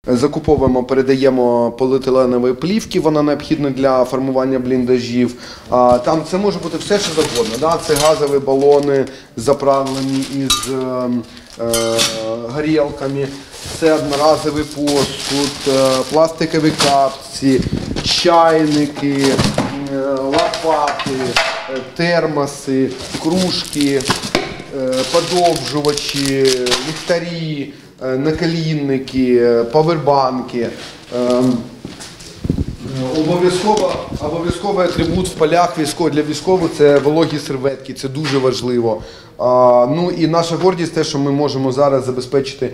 Закуповуємо, передаємо поліетиленові плівки, вона необхідна для формування бліндажів. Там це може бути все, що завгодно. Да? Це газові балони, заправлені із горілками, це одноразовий посуд, пластикові капці, чайники, лопати, термоси, кружки, подовжувачі, ліхтарі, наколінники, павербанки. Обов'язковий атрибут в полях для військових – це вологі серветки, це дуже важливо. Ну і наша гордість – те, що ми можемо зараз забезпечити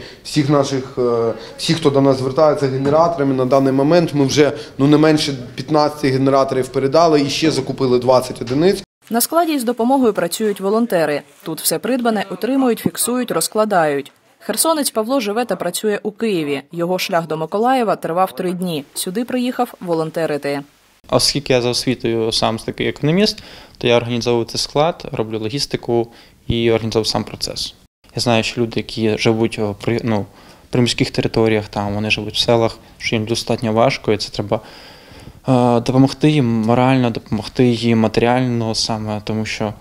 всіх, хто до нас звертається, генераторами. На даний момент ми вже не менше 15 генераторів передали і ще закупили 20 одиниць. На складі із допомогою працюють волонтери. Тут все придбане утримують, фіксують, розкладають. Херсонець Павло живе та працює у Києві. Його шлях до Миколаєва тривав 3 дні. Сюди приїхав волонтерити. Оскільки я за освітою сам такий економіст, то я організовую цей склад, роблю логістику і організовую сам процес. Я знаю, що люди, які живуть при міських територіях, вони живуть в селах, що їм достатньо важко, і це треба допомогти їм морально, допомогти їм матеріально саме, тому що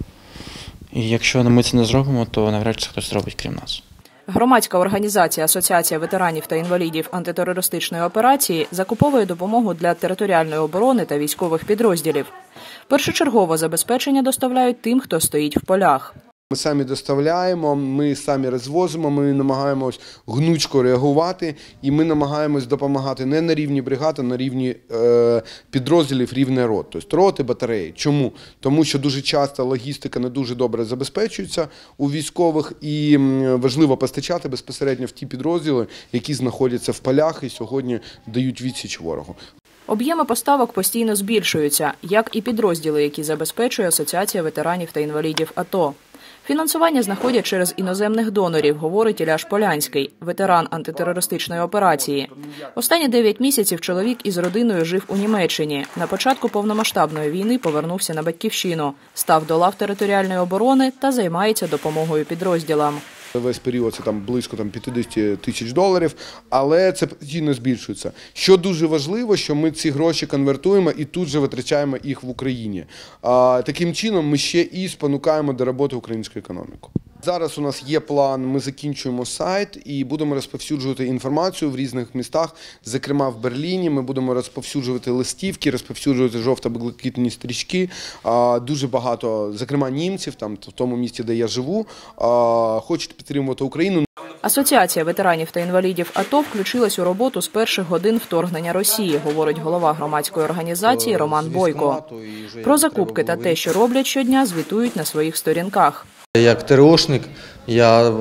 якщо ми це не зробимо, то навряд чи хтось зробить крім нас. Громадська організація Асоціація ветеранів та інвалідів антитерористичної операції закуповує допомогу для територіальної оборони та військових підрозділів. Першочергово забезпечення доставляють тим, хто стоїть в полях. Ми самі доставляємо, ми самі розвозимо, ми намагаємось гнучко реагувати і ми намагаємось допомагати не на рівні бригад, а на рівні підрозділів, рівня рот, тобто роти, батареї. Чому? Тому що дуже часто логістика не дуже добре забезпечується у військових і важливо постачати безпосередньо в ті підрозділи, які знаходяться в полях і сьогодні дають відсіч ворогу. Об'єми поставок постійно збільшуються, як і підрозділи, які забезпечує Асоціація ветеранів та інвалідів АТО. Фінансування знаходять через іноземних донорів, говорить Ілляш Полянський, ветеран антитерористичної операції. Останні 9 місяців чоловік із родиною жив у Німеччині. На початку повномасштабної війни повернувся на батьківщину, став до лав територіальної оборони та займається допомогою підрозділам. Весь період це близько $50 тисяч, але це постійно збільшується. Що дуже важливо, що ми ці гроші конвертуємо і тут же витрачаємо їх в Україні. Таким чином ми ще і спонукаємо до роботи українську економіку. Зараз у нас є план, ми закінчуємо сайт і будемо розповсюджувати інформацію в різних містах, зокрема в Берліні. Ми будемо розповсюджувати листівки, розповсюджувати жовто-блакитні стрічки. Дуже багато, зокрема німців, в тому місті, де я живу, хочуть підтримувати Україну. Асоціація ветеранів та інвалідів АТО включилась у роботу з перших годин вторгнення Росії, говорить голова громадської організації Роман Бойко. Про закупки та те, що роблять щодня, звітують на своїх сторінках. Як ТРОшник я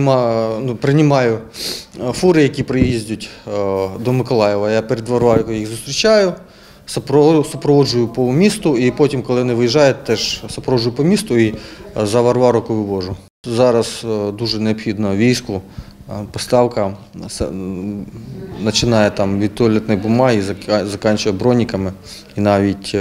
приймаю фури, які приїздять до Миколаєва. Я перед Варваркою їх зустрічаю, супроводжую по місту і потім, коли вони виїжджають, теж супроводжую по місту і за Варварку вивожу. Зараз дуже необхідно війську, поставка, починає від туалетної бумаги, закінчує броніками і навіть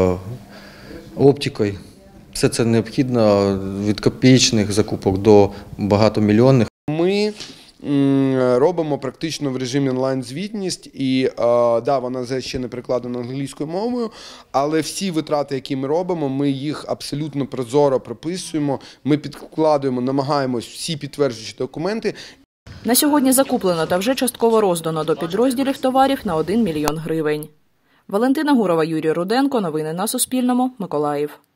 оптикою. Все це необхідно від копійчних закупок до багатомільйонних. Ми робимо практично в режимі онлайн-звітність і, вона ще не перекладена англійською мовою, але всі витрати, які ми робимо, ми їх абсолютно прозоро прописуємо, ми підкладуємо, намагаємось всі підтверджуючі документи. На сьогодні закуплено та вже частково роздано до підрозділів товарів на 1 мільйон гривень. Валентина Гурова, Юрій Руденко. Новини на Суспільному. Миколаїв.